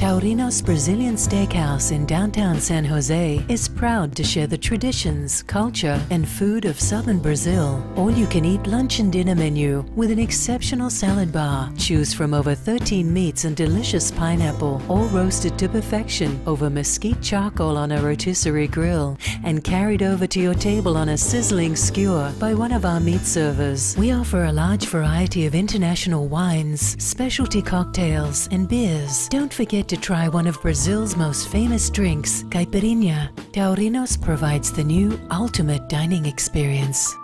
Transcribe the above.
Taurinus Brazilian Steakhouse in downtown San Jose is proud to share the traditions, culture, and food of southern Brazil. All-you-can-eat lunch and dinner menu with an exceptional salad bar. Choose from over 13 meats and delicious pineapple, all roasted to perfection over mesquite charcoal on a rotisserie grill and carried over to your table on a sizzling skewer by one of our meat servers. We offer a large variety of international wines, specialty cocktails, and beers. Don't forget to try one of Brazil's most famous drinks, caipirinha. Taurinus provides the new ultimate dining experience.